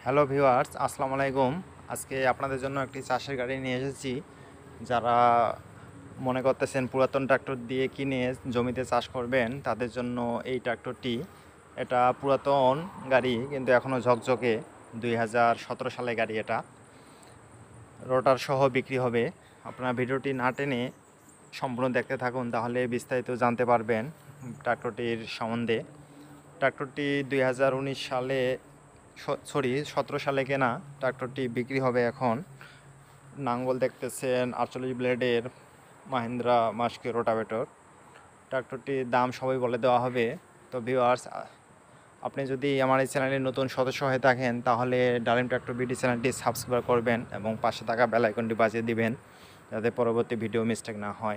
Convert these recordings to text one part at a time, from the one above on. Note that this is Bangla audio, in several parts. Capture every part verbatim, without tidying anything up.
হ্যালো ভিউয়ার্স, আসসালামু আলাইকুম। আজকে আপনাদের জন্য একটি চাষের গাড়ি নিয়ে এসেছি। যারা মনে করতেছেন পুরাতন ট্রাক্টর দিয়ে কিনে জমিতে চাষ করবেন, তাদের জন্য এই ট্রাক্টরটি। এটা পুরাতন গাড়ি কিন্তু এখনও ঝকঝকে। দুই হাজার সতেরো সালে গাড়ি এটা। রোটার সহ বিক্রি হবে। আপনারা ভিডিওটি না টেনে সম্পূর্ণ দেখতে থাকুন, তাহলে বিস্তারিত জানতে পারবেন ট্রাক্টরটির সম্বন্ধে। ট্রাক্টরটি দুই হাজার উনিশ সালে সরি সতেরো সালে কেনা। ট্রাক্টরটি বিক্রি হবে এখন। নাঙ্গল দেখতেছেন আটচল্লিশ ব্লেডের মাহিন্দ্রা মাস্কে রোটাভেটর। ট্রাক্টরটির দাম সবাই বলে দেওয়া হবে। তো ভিউয়ার্স, আপনি যদি আমার এই চ্যানেলের নতুন সদস্য হয়ে থাকেন, তাহলে ডালিম ট্রাক্টর বিডি চ্যানেলটি সাবস্ক্রাইব করবেন এবং পাশে থাকা বেল আইকনটি বাজিয়ে দিবেন, যাতে পরবর্তী ভিডিও মিস্টেক না হয়।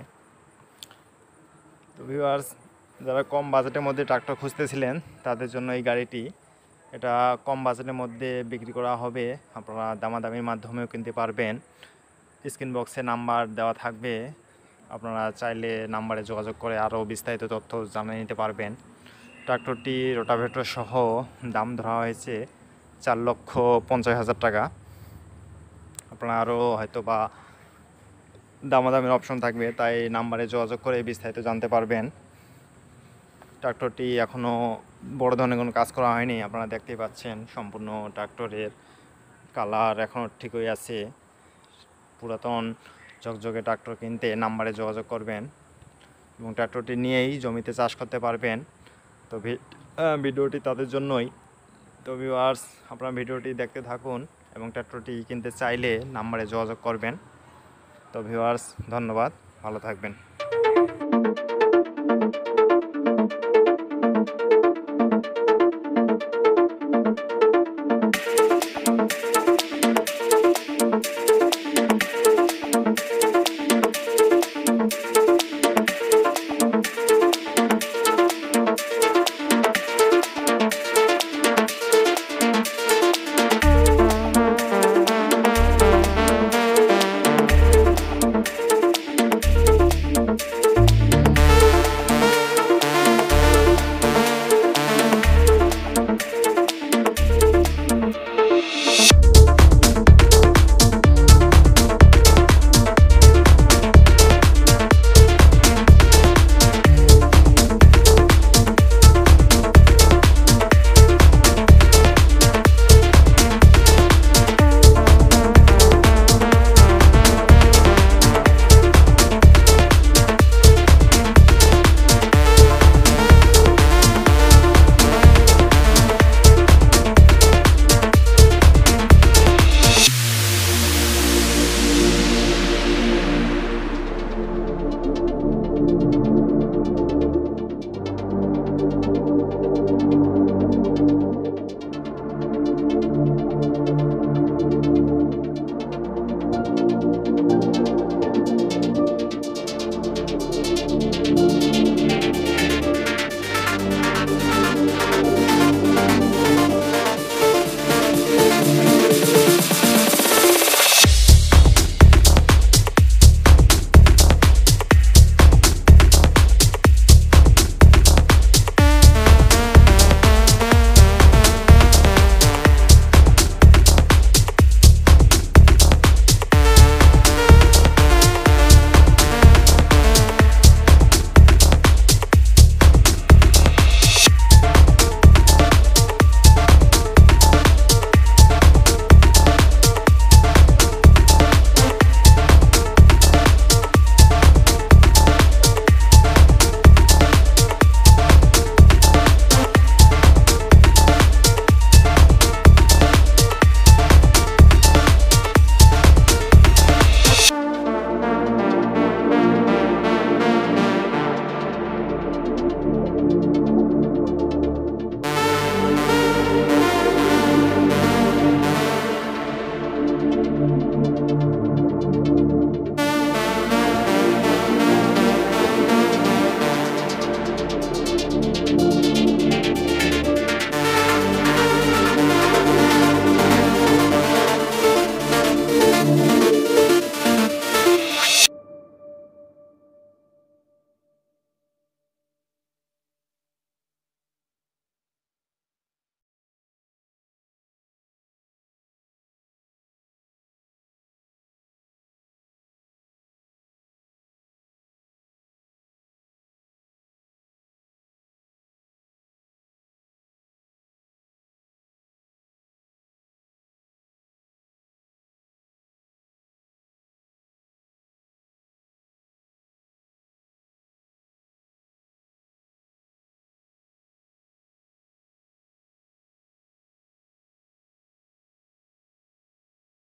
তো ভিউয়ার্স, যারা কম বাজেটের মধ্যে ট্রাক্টর খুঁজতেছিলেন, তাদের জন্য এই গাড়িটি। এটা কম বাজেটের মধ্যে বিক্রি করা হবে। আপনারা দামাদামির মাধ্যমেও কিনতে পারবেন। স্ক্রিন বক্সে নাম্বার দেওয়া থাকবে, আপনারা চাইলে নাম্বারে যোগাযোগ করে আরও বিস্তারিত তথ্য জানিয়ে নিতে পারবেন। ট্রাক্টরটি রোটাভেটর সহ দাম ধরা হয়েছে চার লক্ষ পঞ্চাশ হাজার টাকা। আপনারা আরও হয়তো বা দামাদামির অপশন থাকবে, তাই নাম্বারে যোগাযোগ করে বিস্তারিত জানতে পারবেন। ট্রাক্টরটি এখনও বড় ধরনের কোনো কাজ করা হয়নি, আপনারা দেখতেই পাচ্ছেন। সম্পূর্ণ ট্রাক্টরের কালার এখনও ঠিকই আছে। পুরাতন ঝকঝকে ট্রাক্টর কিনতে নাম্বারে যোগাযোগ করবেন এবং ট্রাক্টরটি নিয়েই জমিতে চাষ করতে পারবেন। তো ভিডিওটি তাদের জন্যই। তো ভিউয়ার্স, আপনারা ভিডিওটি দেখতে থাকুন এবং ট্রাক্টরটি কিনতে চাইলে নাম্বারে যোগাযোগ করবেন। তো ভিউয়ার্স, ধন্যবাদ, ভালো থাকবেন।